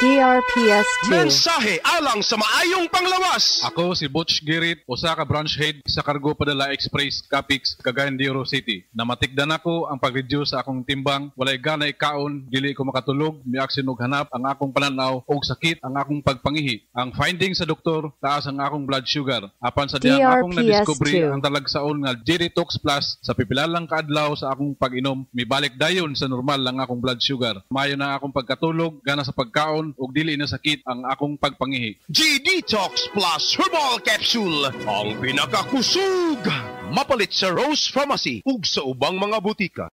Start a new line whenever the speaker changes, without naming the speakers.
DRPS 2.
Mensahe alang sa maayong panglawas.
Ako si Butch Girit, usa ka branch head sa Cargo Padala Express Capix, Cagayan de Oro City. Namatikdan ako ang pag-reduce sa akong timbang, walay ganay kaon, dili ko makatulog, miaksin og hanap ang akong pananaw og sakit ang akong pagpangihi. Ang finding sa doktor, taas ang akong blood sugar. Apan sa diyang akong na-discovery ang talagsaon nga G Detox Plus sa pipilalang kaadlaw sa akong pag-inom, mibalik dayon sa normal lang akong blood sugar. Mayo na akong pagkatulog, gana sa pagkaon ug dili na sakit ang akong pagpangihi.
G Detox Plus Herbal Capsule, ang Pinaka-Kusog. Mapalit sa Rose Pharmacy ug sa ubang mga butika.